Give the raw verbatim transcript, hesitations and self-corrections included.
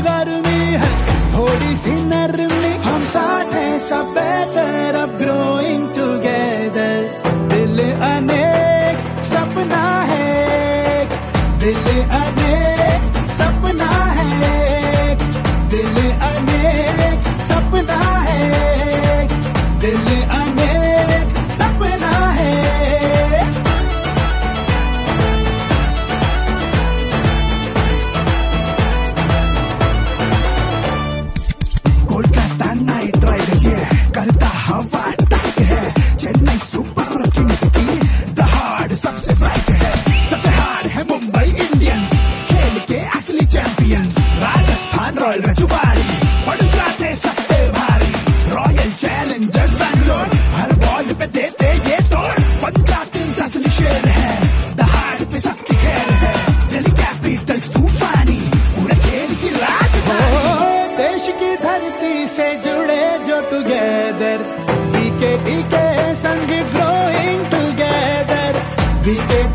गर्मी है थोड़ी सी नरमी, हम साथ हैं सब बेहतर, अब ग्रोइंग टुगेदर। दिल अनेक सपना है, दिल अनेक सपना है, दिल अनेक सपना है, दिल अनेक सपना है। कोलकाता नाइट राइडर्स ये करता हवा अटैक है, चेन्नई सुपर किंग्स की दहाड़ सबसे ब्राइट है, सबसे हार्ड है मुंबई इंडियंस, खेल के असली चैंपियंस। राजस्थान रॉयल रजवाड़ी पड़काते सबसे भारी, रॉयल चैलेंजर्स बैंगलोर हर बॉल पे देते ये तोड़। पंजाब किंग्स असली शेर है, दहाड़ पे सबकी खेल है, दिल्ली कैपिटल्स तूफानी पूरे खेल की राजधानी। देश की धरती से जुड़े जो टुगेदर, बीके के संग ग्रोइंग टुगेदर, बीके